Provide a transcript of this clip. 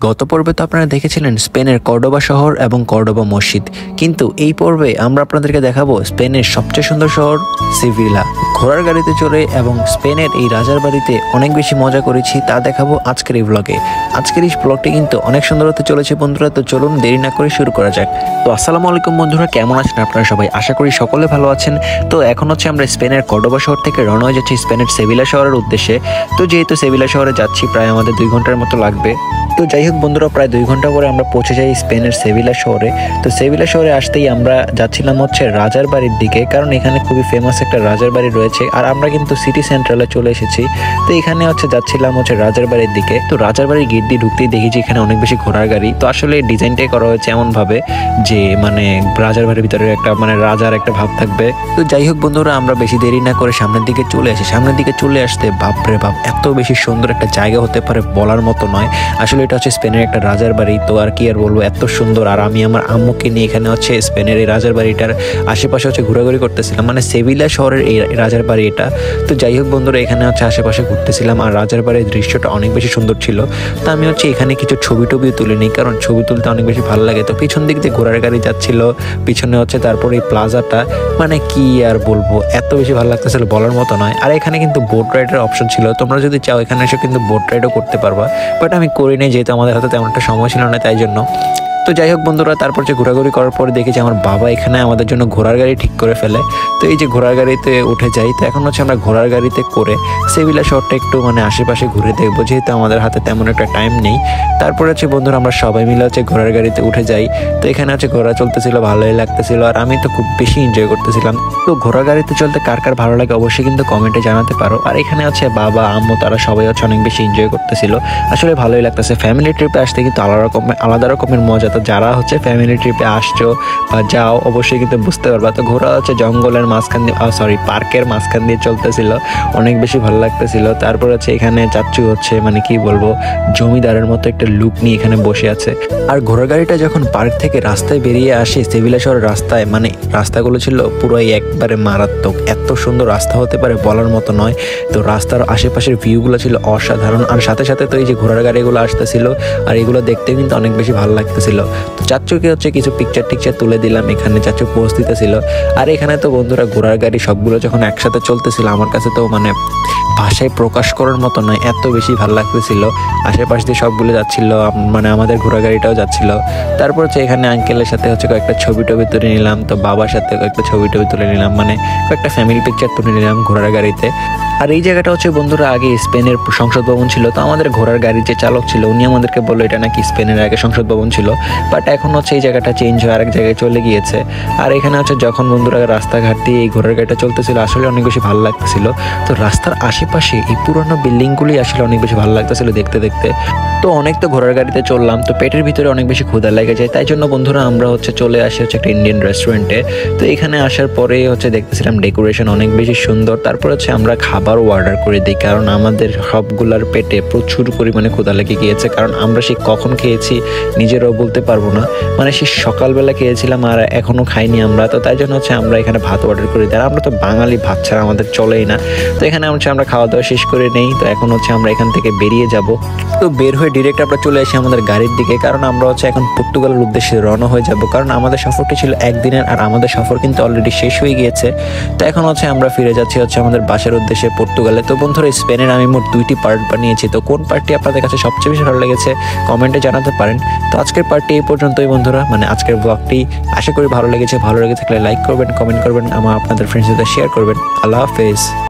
গত পর্বে তো আপনারা দেখেছিলেন স্পেনের কর্ডোবা শহর এবং কর্ডোবা মসজিদ, কিন্তু এই পর্বে আমরা আপনাদেরকে দেখাবো স্পেনের সবচেয়ে সুন্দর শহর সেভিলা। ঘোড়ার গাড়িতে চড়ে এবং স্পেনের এই রাজার বাড়িতে অনেক বেশি মজা করেছি, তা দেখাবো আজকের এই ব্লগে। আজকের এই ব্লগটি কিন্তু অনেক সুন্দর হতে চলেছে বন্ধুরা, তো চলুন দেরি না করে শুরু করা যাক। তো আসসালামু আলাইকুম বন্ধুরা, কেমন আছেন আপনারা সবাই? আশা করি সকলে ভালো আছেন। তো এখন হচ্ছে আমরা স্পেনের কর্ডোবা শহর থেকে রওনা হয়ে যাচ্ছি স্পেনের সেভিলা শহরের উদ্দেশ্যে। তো যেহেতু সেভিলা শহরে যাচ্ছি, প্রায় আমাদের 2 ঘন্টার মতো লাগবে। তো যাই হোক বন্ধুরা, প্রায় 2 ঘন্টা পরে আমরা পৌঁছে যাই স্পেনের সেভিলা শহরে। তো সেভিলা শহরে আসতেই আমরা যাচ্ছিলাম হচ্ছে রাজার বাড়ির দিকে, কারণ এখানে খুবই ফেমাস একটা রাজার বাড়ি রয়েছে। আর আমরা কিন্তু সিটি সেন্ট্রালে চলে এসেছি। তো এখানে হচ্ছে যাচ্ছিলাম হচ্ছে রাজার বাড়ির দিকে। তো রাজার বাড়ির গেট দিয়ে ঢুকতেই দেখেছি এখানে অনেক বেশি ঘোড়ার গাড়ি। তো আসলে ডিজাইনটাই করা হয়েছে এমন ভাবে যে মানে রাজার বাড়ির ভিতরে একটা মানে রাজার একটা ভাব থাকবে। তো যাই হোক বন্ধুরা, আমরা বেশি দেরি না করে সামনের দিকে চলে আসি। সামনের দিকে চলে আসতে বাপরে বাপ, এত বেশি সুন্দর একটা জায়গা হতে পারে বলার মতো নয়। আসলে এটা হচ্ছে স্পেনের একটা রাজার বাড়ি। তো আর কি আর বলবো, এত সুন্দর। আর আমি আমার আম্মুকে নিয়ে এখানে হচ্ছে স্পেনের এই রাজার বাড়িটার আশেপাশে হচ্ছে ঘোরাঘুরি করতেছিলাম, মানে সেভিলা শহরের এই রাজার বাড়ি এটা। তো যাই হোক বন্ধুরা, এখানে হচ্ছে আশেপাশে ঘুরতেছিলাম আর রাজার বাড়ির দৃশ্যটা অনেক বেশি সুন্দর ছিল। তো আমি হচ্ছে এখানে কিছু ছবি টবিও তুলে নিই, কারণ ছবি তুলতে অনেক বেশি ভালো লাগে। তো পিছন দিক দিয়ে ঘোড়ার গাড়ি যাচ্ছিল, পিছনে হচ্ছে তারপরে এই প্লাজাটা, মানে কি আর বলবো, এত বেশি ভালো লাগতেছিল বলার মতো নয়। আর এখানে কিন্তু বোট রাইডের অপশন ছিল, তোমরা যদি চাও এখানে এসে কিন্তু বোট রাইডও করতে পারবা, বাট আমি করি নাই যেহেতু আমাদের হাতে তেমন একটা সময় ছিল না, তাই জন্য। তো যাই হোক বন্ধুরা, তারপর যে ঘোরাঘুরি করার পরে দেখেছি আমার বাবা এখানে আমাদের জন্য ঘোড়ার গাড়ি ঠিক করে ফেলে। তো এই যে ঘোড়ার গাড়িতে উঠে যাই। তো এখন হচ্ছে আমরা ঘোড়ার গাড়িতে করে সেভিলা শহরটা একটু মানে আশেপাশে ঘুরে দেখবো, যেহেতু আমাদের হাতে তেমন একটা টাইম নেই। তারপরে হচ্ছে বন্ধুরা আমরা সবাই মিলে হচ্ছে ঘোড়ার গাড়িতে উঠে যাই। তো এখানে হচ্ছে ঘোড়া চলতেছিল, ভালোই লাগতেছিল আর আমি তো খুব বেশি এনজয় করতেছিলাম। তো ঘোড়ার গাড়িতে চলতে কার কার ভালো লাগে অবশ্যই কিন্তু কমেন্টে জানাতে পারো। আর এখানে হচ্ছে বাবা আম্মু তারা সবাই হচ্ছে অনেক বেশি এনজয় করতেছিল, আসলে ভালোই লাগতেছে। ফ্যামিলি ট্রিপে আসতে কিন্তু আলাদা রকমের মজা। তো যারা হচ্ছে ফ্যামিলি ট্রিপে আসছো বা যাও অবশ্যই কিন্তু বুঝতে পারবা। তো ঘোড়া হচ্ছে জঙ্গলের মাঝখান দিয়ে পার্কের মাঝখান দিয়ে চলতেছিল, অনেক বেশি ভালো লাগতেছিল। তারপর হচ্ছে এখানে চাচ্চু হচ্ছে মানে কি বলবো, জমিদারের মতো একটা লুক নিয়ে এখানে বসে আছে। আর ঘোড়ার গাড়িটা যখন পার্ক থেকে রাস্তায় বেরিয়ে আসে সেভিলা শহরের রাস্তায়, মানে রাস্তাগুলো ছিল পুরোই একবারে মারাত্মক। এত সুন্দর রাস্তা হতে পারে বলার মতো নয়। তো রাস্তার আশেপাশের ভিউগুলো ছিল অসাধারণ। আর সাথে সাথে তো এই যে ঘোড়ার গাড়িগুলো আসতেছিল আর এগুলো দেখতে কিন্তু অনেক বেশি ভালো লাগতেছিল। তো চাচ্চুকে হচ্ছে কিছু পিকচার তুলে দিলাম, এখানে চাচ্চু পোস্ট দিতেছিল। আর এখানে তো বন্ধুরা ঘোড়ার গাড়ি সবগুলো যখন একসাথে চলতেছিল, আমার কাছে তো মানে ভাষায় প্রকাশ করার মতো নয়, এত বেশি ভালো লাগতেছিল। আশেপাশ দিয়ে সবগুলো যাচ্ছিল, মানে আমাদের ঘোড়া গাড়িটাও যাচ্ছিল। তারপর হচ্ছে এখানে আঙ্কেলের সাথে হচ্ছে কয়েকটা ছবি টবি তুলে নিলাম। তো বাবার সাথে কয়েকটা ছবি টবি তুলে নিলাম, মানে কয়েকটা ফ্যামিলি পিকচার তুলে নিলাম ঘোড়ার গাড়িতে। আর এই জায়গাটা হচ্ছে বন্ধুরা আগে স্পেনের সংসদ ভবন ছিল। তো আমাদের ঘোড়ার গাড়ির যে চালক ছিল উনি আমাদেরকে বললো এটা নাকি স্পেনের আগে সংসদ ভবন ছিল, বাট এখন হচ্ছে এই জায়গাটা চেঞ্জ হয়ে আরেক জায়গায় চলে গিয়েছে। আর এখানে হচ্ছে যখন বন্ধুরা রাস্তাঘাট দিয়ে এই ঘোড়ার গাড়িটা চলতেছিল আসলে অনেক বেশি ভালো লাগতেছিল। তো রাস্তার আশেপাশে এই পুরোনো বিল্ডিংগুলি আসলে অনেক বেশি ভালো লাগতেছিল দেখতে দেখতে। তো অনেক তো ঘোড়ার গাড়িতে চললাম, তো পেটের ভিতরে অনেক বেশি ক্ষুধা লেগে যায়, তাই জন্য বন্ধুরা আমরা হচ্ছে চলে আসি হচ্ছে একটা ইন্ডিয়ান রেস্টুরেন্টে। তো এখানে আসার পরে হচ্ছে দেখতেছিলাম ডেকোরেশন অনেক বেশি সুন্দর। তারপর হচ্ছে আমরা খাবারও অর্ডার করে দিই, কারণ আমাদের সবগুলার পেটে প্রচুর পরিমাণে ক্ষুধা লেগে গিয়েছে। কারণ আমরা সেই কখন খেয়েছি নিজেরাও বলতে পারবো না, মানে সেই সকালবেলা খেয়েছিলাম আর এখনও খাইনি আমরা। তো তাই জন্য হচ্ছে আমরা এখানে ভাত অর্ডার করে দিই। আর আমরা তো বাঙালি, ভাত ছাড়া আমাদের চলেই না। তো এখানে হচ্ছে আমরা খাওয়া দাওয়া শেষ করে নেই। তো এখন হচ্ছে আমরা এখান থেকে বেরিয়ে যাব। তো বের হয়ে ডিরেক্ট আমরা চলে আসি আমাদের গাড়ির দিকে, কারণ আমরা হচ্ছে এখন পর্তুগালের উদ্দেশ্যে রওনা হয়ে যাব। কারণ আমাদের সফরটি ছিল একদিনের আর আমাদের সফর কিন্তু অলরেডি শেষ হয়ে গিয়েছে। তো এখন হচ্ছে আমরা ফিরে যাচ্ছি হচ্ছে আমাদের বাসার উদ্দেশ্যে পর্তুগালে। তো বন্ধুরা স্পেনের আমি মোট 2টি পার্ট বানিয়েছি। তো কোন পার্টটি আপনাদের কাছে সবচেয়ে বেশি ভালো লেগেছে কমেন্টে জানাতে পারেন। তো আজকের পার্টটি এই পর্যন্তই বন্ধুরা, মানে আজকের ব্লগটি আশা করি ভালো লেগেছে। ভালো লেগে থাকলে লাইক করবেন, কমেন্ট করবেন, আপনাদের ফ্রেন্ডসদের সাথে শেয়ার করবেন। আল্লাহ হাফেজ।